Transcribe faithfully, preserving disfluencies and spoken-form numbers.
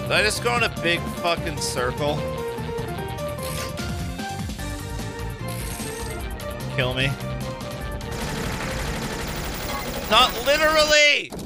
Did I just go in a big fucking circle? Kill me. Not literally!